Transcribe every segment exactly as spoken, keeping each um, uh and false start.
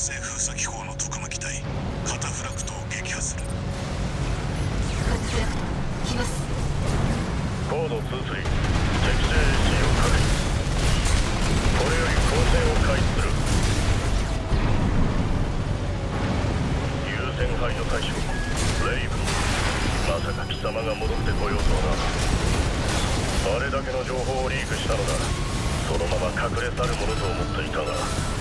星封鎖機構の特務機体カタフラクトを撃破する。 来ます。 コードにさん適正 エーシー を確認。これより攻勢を開始する。優先排除対象レイブン。まさか貴様が戻ってこようとはな。あれだけの情報をリークしたのだ。そのまま隠れ去るものと思っていたが、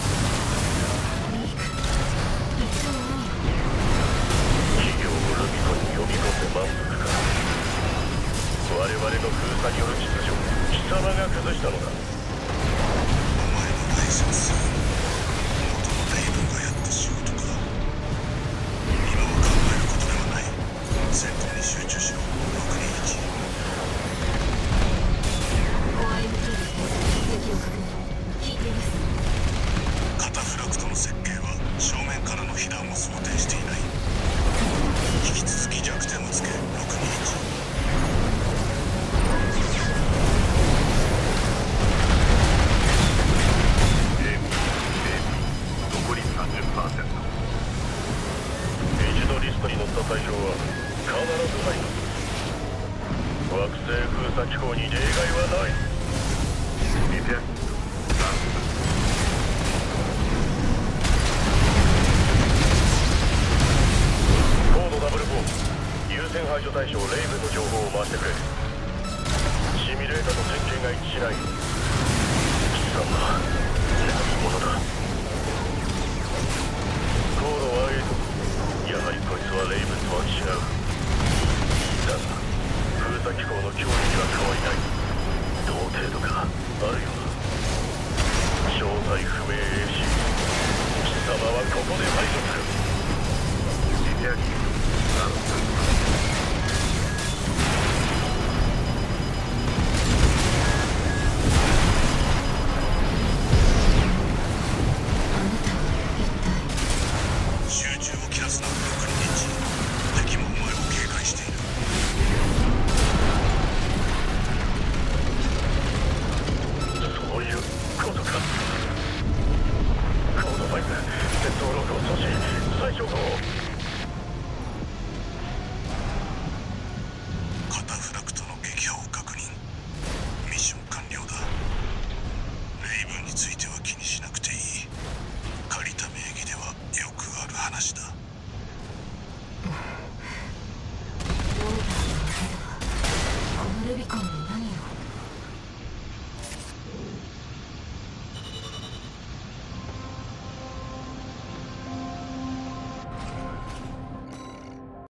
企業をルミコに呼び込んで満足か。我々の封鎖による秩序、貴様が崩したのだ。 お前の内緒す元のレイブンがやった仕事か。今は考えることではない。戦闘に集中しろ。ろくにいち。 オーエムティー で敵を確認。聞いています。 カタフラクトの設計は正面からの被弾を想定していない。引き続き弱点をつけろくにいち。 残り さんじゅっパーセント。 一度リストに載った対象は必ず排除する。惑星封鎖機構に例外はない。見て。コードダブルフォー、優先排除対象レイブンの情報を回してくれ。シミュレーターと設計が一致しない。貴様何者だ。コードはエイト。やはりこいつはレイブンとは違う。だが封鎖機構の脅威には変わりない。同程度か、あるいは正体不明 エーシー。貴様はここで排除